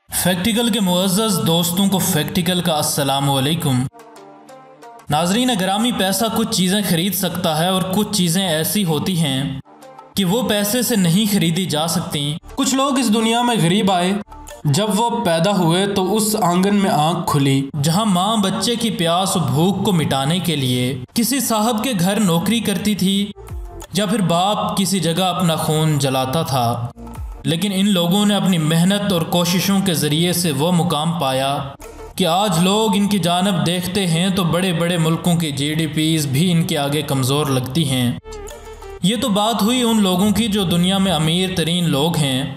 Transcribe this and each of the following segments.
फैक्टिकल के मुअज़्ज़ज़ दोस्तों को फैक्टिकल का अस्सलामु अलैकुम। नाज़रीन ग्रामी, पैसा कुछ चीज़ें ख़रीद सकता है और कुछ चीज़ें ऐसी होती हैं कि वो पैसे से नहीं खरीदी जा सकती। कुछ लोग इस दुनिया में गरीब आए, जब वो पैदा हुए तो उस आंगन में आंख खुली जहाँ माँ बच्चे की प्यास और भूख को मिटाने के लिए किसी साहब के घर नौकरी करती थी या फिर बाप किसी जगह अपना खून जलाता था। लेकिन इन लोगों ने अपनी मेहनत और कोशिशों के ज़रिए से वो मुकाम पाया कि आज लोग इनकी जानब देखते हैं तो बड़े बड़े मुल्कों की GDPs भी इनके आगे कमज़ोर लगती हैं। ये तो बात हुई उन लोगों की जो दुनिया में अमीर तरीन लोग हैं,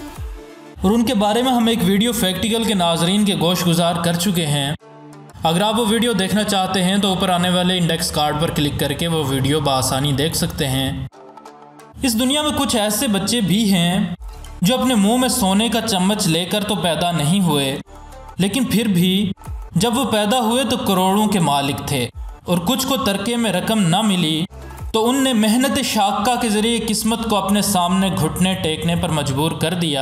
और उनके बारे में हम एक वीडियो फैक्टिकल के नाजरीन के गोश गुजार कर चुके हैं। अगर आप वो वीडियो देखना चाहते हैं तो ऊपर आने वाले इंडेक्स कार्ड पर क्लिक करके वो वीडियो बआसानी देख सकते हैं। इस दुनिया में कुछ ऐसे बच्चे भी हैं जो अपने मुंह में सोने का चम्मच लेकर तो पैदा नहीं हुए, लेकिन फिर भी जब वो पैदा हुए तो करोड़ों के मालिक थे, और कुछ को तरके में रकम ना मिली तो उनने मेहनत शाक्का के ज़रिए किस्मत को अपने सामने घुटने टेकने पर मजबूर कर दिया।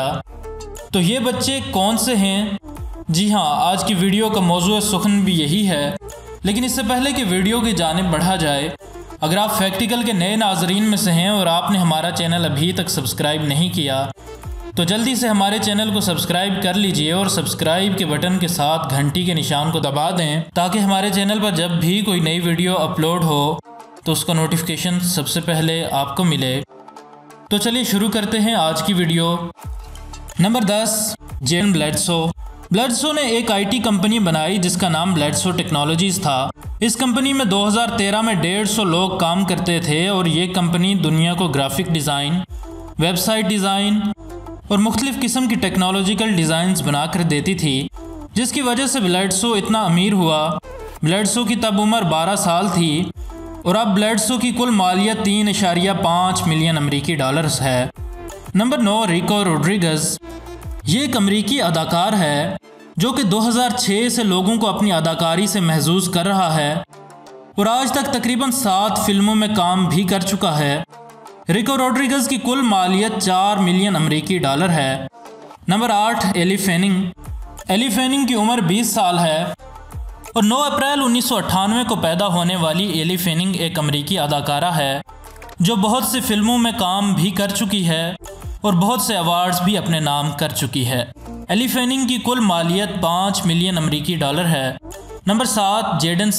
तो ये बच्चे कौन से हैं? जी हाँ, आज की वीडियो का मौजूद सुखन भी यही है। लेकिन इससे पहले कि वीडियो की जानिब बढ़ा जाए, अगर आप फैक्टिकल के नए नाजरीन में से हैं और आपने हमारा चैनल अभी तक सब्सक्राइब नहीं किया तो जल्दी से हमारे चैनल को सब्सक्राइब कर लीजिए और सब्सक्राइब के बटन के साथ घंटी के निशान को दबा दें, ताकि हमारे चैनल पर जब भी कोई नई वीडियो अपलोड हो तो उसका नोटिफिकेशन सबसे पहले आपको मिले। तो चलिए शुरू करते हैं आज की वीडियो। नंबर 10, जेन ब्लेडसो ने एक IT कंपनी बनाई जिसका नाम ब्लेडसो टेक्नोलॉजीज़ था। इस कंपनी में 2013 में 150 लोग काम करते थे और ये कंपनी दुनिया को ग्राफिक डिज़ाइन, वेबसाइट डिज़ाइन और मुख्तलिफ़ किस्म की टेक्नोलॉजिकल डिज़ाइंस बना कर देती थी, जिसकी वजह से ब्लेडसो इतना अमीर हुआ। ब्लेडसो की तब उम्र 12 साल थी और अब ब्लेडसो की कुल मालियत 3.5 मिलियन अमरीकी डॉलर्स है। Number 9, Rico Rodriguez. ये एक अमरीकी अदाकार है जो कि 2006 से लोगों को अपनी अदाकारी से महजूज कर रहा है और आज तक तकरीबन 7 फिल्मों में काम भी कर चुका है। रिको रोड्रिगज़ की कुल मालियत 4 मिलियन अमरीकी डॉलर है। नंबर 8, एली फेनिंग की उम्र 20 साल है और 9 अप्रैल 1998 को पैदा होने वाली एली फेनिंग एक अमरीकी अदाकारा है जो बहुत सी फिल्मों में काम भी कर चुकी है और बहुत से अवार्ड्स भी अपने नाम कर चुकी है। एली फेनिंग की कुल मालियत 5 मिलियन अमरीकी डॉलर है। नंबर 7, जेडन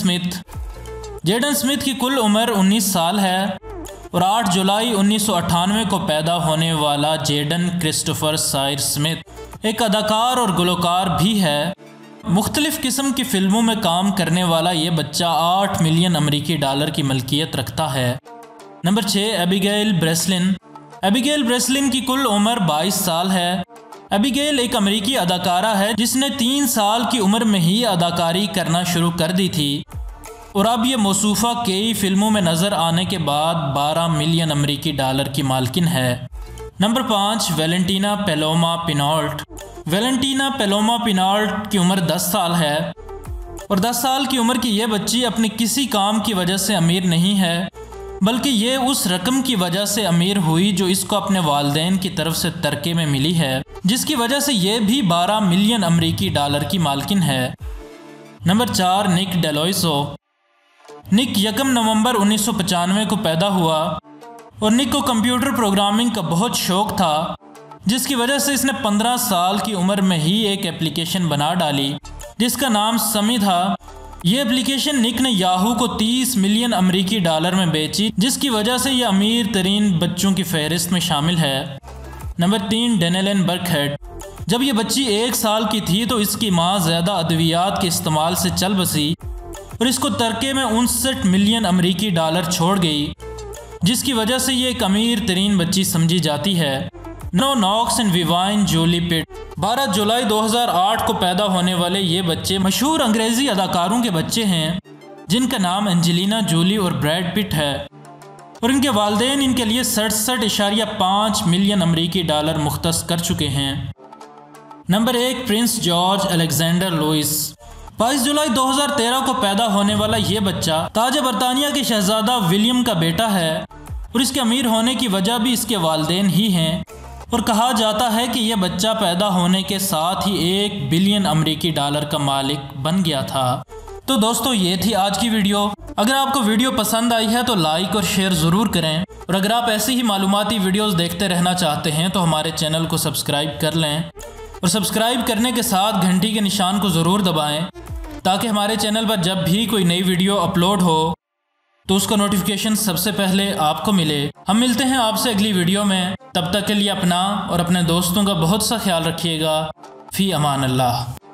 स्मिथ की कुल उम्र 19 साल है और 8 जुलाई 1998 को पैदा होने वाला जेडन क्रिस्टोफर सायर स्मिथ एक अदाकार और गुलकार भी है। मुख्तलिफ़ किस्म की फ़िल्मों में काम करने वाला ये बच्चा 8 मिलियन अमरीकी डॉलर की मलकियत रखता है। नंबर 6, एबिगेल ब्रेसलिन की कुल उम्र 22 साल है। एबिगेल एक अमरीकी अदाकारा है जिसने 3 साल की उम्र में ही अदाकारी करना शुरू कर दी थी और अब ये मौसूफ़ा कई फिल्मों में नज़र आने के बाद 12 मिलियन अमरीकी डॉलर की मालकिन है। नंबर 5, वेलेंटीना पेलोमा पिनाल्ट की उम्र 10 साल है और 10 साल की उम्र की यह बच्ची अपने किसी काम की वजह से अमीर नहीं है, बल्कि ये उस रकम की वजह से अमीर हुई जो इसको अपने वालिदैन की तरफ से तरके में मिली है, जिसकी वजह से ये भी 12 मिलियन अमरीकी डॉलर की मालकिन है। नंबर 4, निक डेलोइसो। निक 1 नवंबर 1995 को पैदा हुआ और निक को कंप्यूटर प्रोग्रामिंग का बहुत शौक़ था, जिसकी वजह से इसने 15 साल की उम्र में ही एक एप्लीकेशन बना डाली जिसका नाम समी था। ये एप्लीकेशन निक ने याहू को 30 मिलियन अमरीकी डॉलर में बेची, जिसकी वजह से ये अमीर तरीन बच्चों की फहरिस्त में शामिल है। Number 3, Dannielynn Birkhead. जब ये बच्ची 1 साल की थी तो इसकी माँ ज़्यादा अद्वियात के इस्तेमाल से चल बसी और इसको तरके में 59 मिलियन अमरीकी डॉलर छोड़ गई, जिसकी वजह से ये एक अमीर तरीन बच्ची समझी जाती है। Knox and Vivienne Jolie Pitt. 12 जुलाई 2008 को पैदा होने वाले ये बच्चे मशहूर अंग्रेज़ी अदाकारों के बच्चे हैं जिनका नाम एंजेलिना जूली और ब्रैड पिट है और इनके वालिदैन इनके लिए 67.5 मिलियन अमरीकी डॉलर मुख्तस कर चुके हैं। Number 1, Prince George Alexander Louis. 22 जुलाई 2013 को पैदा होने वाला ये बच्चा ताज बरतानिया के शहजादा विलियम का बेटा है और इसके अमीर होने की वजह भी इसके वालिदैन ही हैं, और कहा जाता है कि यह बच्चा पैदा होने के साथ ही 1 बिलियन अमेरिकी डॉलर का मालिक बन गया था। तो दोस्तों ये थी आज की वीडियो। अगर आपको वीडियो पसंद आई है तो लाइक और शेयर ज़रूर करें, और अगर आप ऐसी ही मालूमाती वीडियोस देखते रहना चाहते हैं तो हमारे चैनल को सब्सक्राइब कर लें, और सब्सक्राइब करने के साथ घंटी के निशान को ज़रूर दबाएं ताकि हमारे चैनल पर जब भी कोई नई वीडियो अपलोड हो तो उसका नोटिफिकेशन सबसे पहले आपको मिले। हम मिलते हैं आपसे अगली वीडियो में, तब तक के लिए अपना और अपने दोस्तों का बहुत सा ख्याल रखिएगा। फ़ी अमान अल्लाह।